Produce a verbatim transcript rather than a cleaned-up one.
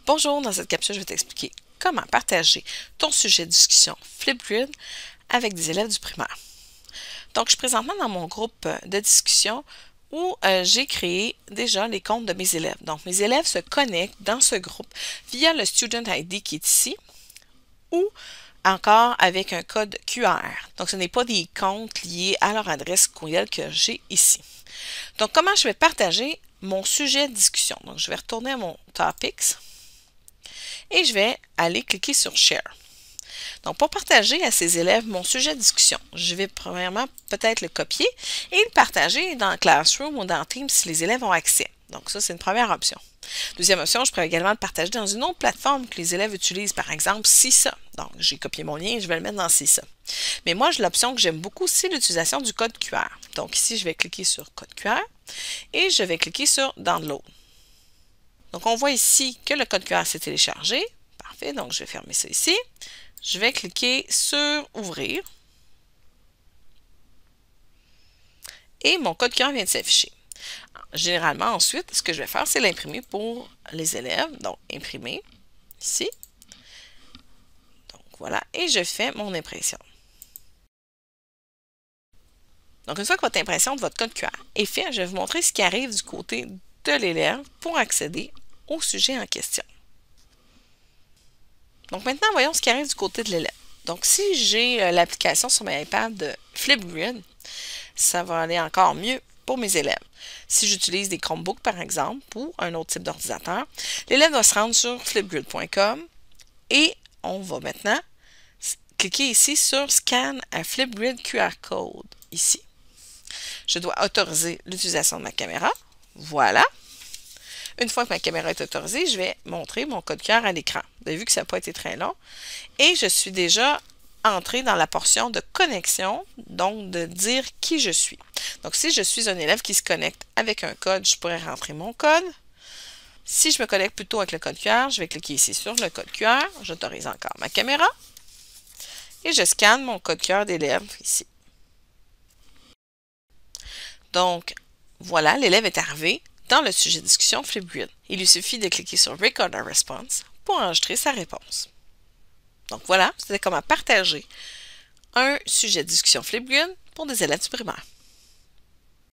Bonjour, dans cette capsule, je vais t'expliquer comment partager ton sujet de discussion Flipgrid avec des élèves du primaire. Donc, je suis présentement dans mon groupe de discussion où euh, j'ai créé déjà les comptes de mes élèves. Donc, mes élèves se connectent dans ce groupe via le Student I D qui est ici ou encore avec un code Q R. Donc, ce n'est pas des comptes liés à leur adresse courriel que j'ai ici. Donc, comment je vais partager mon sujet de discussion? Donc, je vais retourner à mon Topics et je vais aller cliquer sur Share. Donc, pour partager à ces élèves mon sujet de discussion, je vais premièrement peut-être le copier et le partager dans Classroom ou dans Teams si les élèves ont accès. Donc, ça, c'est une première option. Deuxième option, je pourrais également le partager dans une autre plateforme que les élèves utilisent, par exemple CISA. Donc, j'ai copié mon lien et je vais le mettre dans CISA. Mais moi, l'option que j'aime beaucoup, c'est l'utilisation du code Q R. Donc, ici, je vais cliquer sur code Q R et je vais cliquer sur Download. Donc, on voit ici que le code Q R s'est téléchargé. Parfait, donc je vais fermer ça ici. Je vais cliquer sur Ouvrir. Et mon code Q R vient de s'afficher. Généralement, ensuite, ce que je vais faire, c'est l'imprimer pour les élèves. Donc, imprimer, ici. Donc, voilà. Et je fais mon impression. Donc, une fois que votre impression de votre code Q R est faite, je vais vous montrer ce qui arrive du côté de l'élève pour accéder au sujet en question. Donc, maintenant, voyons ce qui arrive du côté de l'élève. Donc, si j'ai euh, l'application sur mon iPad de Flipgrid, ça va aller encore mieux pour mes élèves. Si j'utilise des Chromebooks, par exemple, ou un autre type d'ordinateur, l'élève va se rendre sur flipgrid point com et on va maintenant cliquer ici sur Scan à Flipgrid Q R Code, ici. Je dois autoriser l'utilisation de ma caméra. Voilà. Une fois que ma caméra est autorisée, je vais montrer mon code Q R à l'écran. Vous avez vu que ça n'a pas été très long. Et je suis déjà entrée dans la portion de connexion, donc de dire qui je suis. Donc, si je suis un élève qui se connecte avec un code, je pourrais rentrer mon code. Si je me connecte plutôt avec le code Q R, je vais cliquer ici sur le code Q R. J'autorise encore ma caméra. Et je scanne mon code Q R d'élève ici. Donc, voilà, l'élève est arrivé dans le sujet de discussion Flipgrid. Il lui suffit de cliquer sur Record a Response pour enregistrer sa réponse. Donc voilà, c'était comment partager un sujet de discussion Flipgrid pour des élèves du primaire.